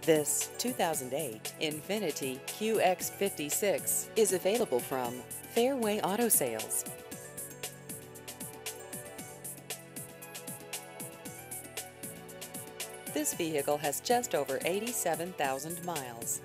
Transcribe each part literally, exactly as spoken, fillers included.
This two thousand eight Infiniti Q X fifty-six is available from Fairway Auto Sales. This vehicle has just over eighty-seven thousand miles.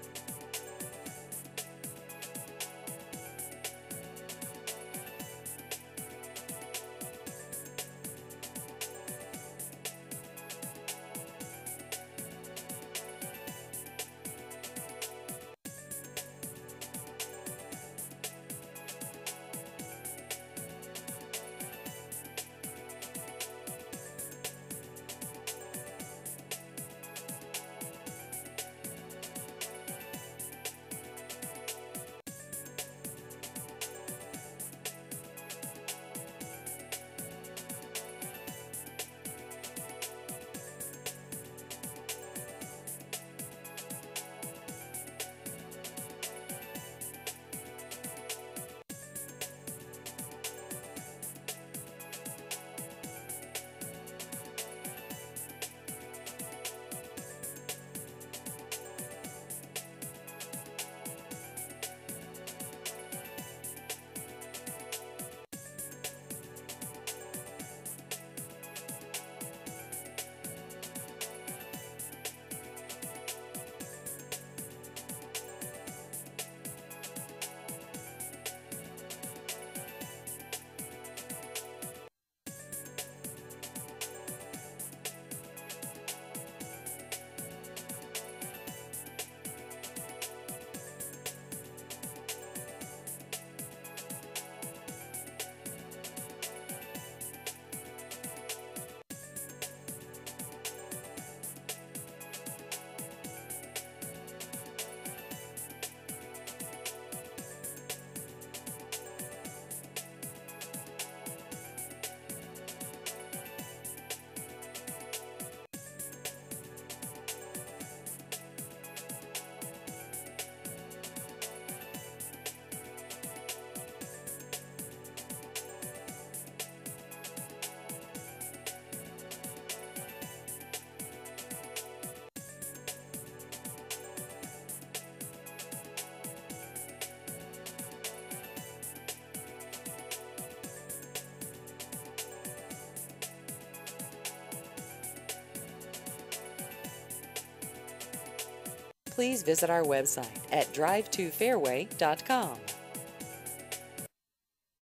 Please visit our website at drive to fairway dot com.